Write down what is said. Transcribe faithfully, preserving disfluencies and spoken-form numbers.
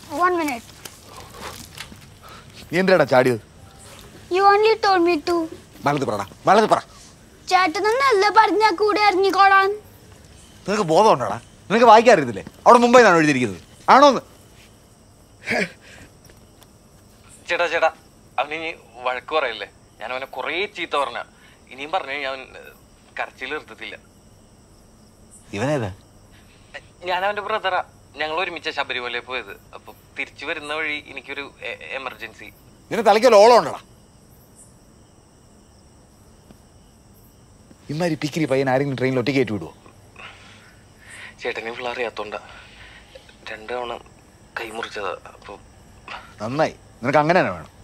One minute. നീ എന്തിനാടാ ചാടിയത്? You only told me to. മലത് പറടാ, മലത് പറ. ചേട്ടനല്ലേ പറഞ്ഞ കൂടെ ഇറങ്ങിക്കോളാൻ? നിനക്ക് ബോധമുണ്ടോടാ? നിനക്ക് വായിക്കാൻ അറിയത്തില്ലേ? അവിടെ മുംബൈ നിന്നാണ് എഴുതിയിരിക്കുന്നത്. ആണോന്ന്? ചേട്ടാ ചേട്ടാ അവനിനി വഴക്ക് പറയല്ലേ? ഞാൻ അവനെ കുറേ ചീത്ത പറഞ്ഞ. ഇനിയും പറഞ്ഞു ഞാൻ കരച്ചിൽ നിർത്തത്തില്ല. ഇവനേതാ? ഞാൻ അവന്റെ ബ്രദറാ. ഞങ്ങൾ ഒരുമിച്ച ശബരിമലയിൽ പോയത്. അപ്പൊ തിരിച്ചു വരുന്ന വഴി എനിക്കൊരു എമർജൻസി. നിന്നെ തലയ്ക്ക് ഓളം ഉണ്ടടാ. ഇമാരി പിക്കിരി പയ്യൻ ആരെങ്കിലും ട്രെയിനിൽ ഒറ്റ കയറ്റി വിടുവോ? ചേട്ടനെ പിള്ള അറിയാത്തോണ്ടാ രണ്ടു തവണ കൈമുറിച്ചതാ. അപ്പൊ നന്നായി. നിനക്ക് അങ്ങനെ തന്നെ വേണം.